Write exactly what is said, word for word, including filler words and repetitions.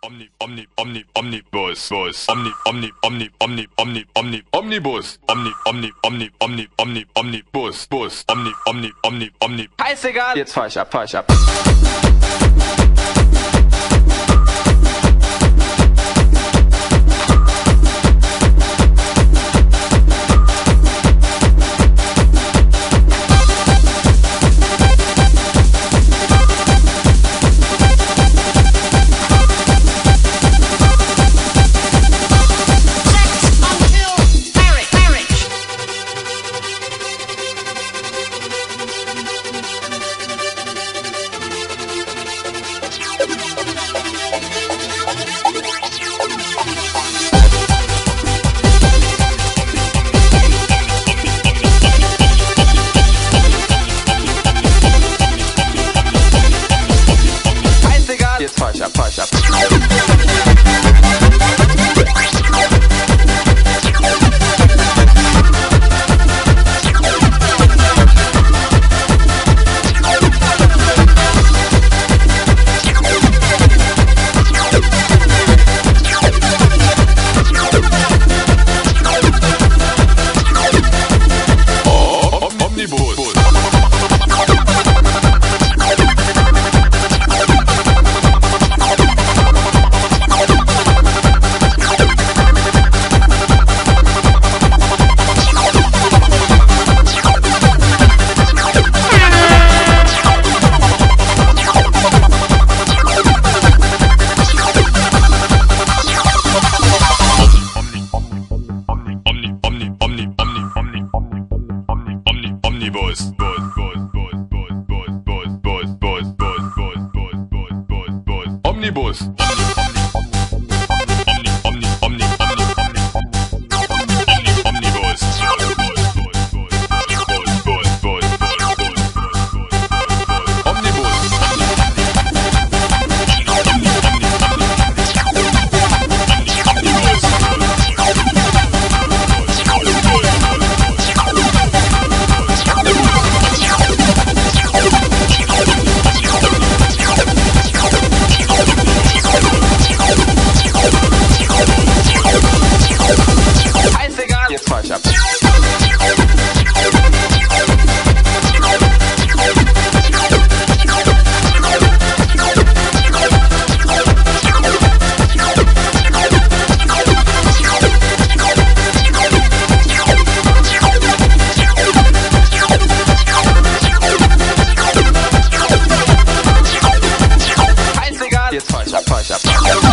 Omni, Omni, Omni, Omnibus, Bus, Omni, Omni, Omni, Omni, Omni, Omni, Omnibus, Omni, Omni, Omni, Omni, Omni, Omnibus, Bus, Omni, Omni, Omni, Omni. Scheißegal, jetzt fahr ich ab, fahr ich ab. Jetzt fahr ich ab, fahr ich ab. Omnibus, Bus, Bus, Bus, Bus, Bus, Bus, Bus, Bus, Bus, Bus, Bus, Bus, Bus, Bus, Omnibus. Omni, Omni, Omni, Omni, Omni, Omni, Omnibus. Bus, Bus, Bus, Bus, Bus, Bus, Bus, Omnibus. Jetzt fahr ich ab. Jetzt fahr ich ab, fahr ich ab.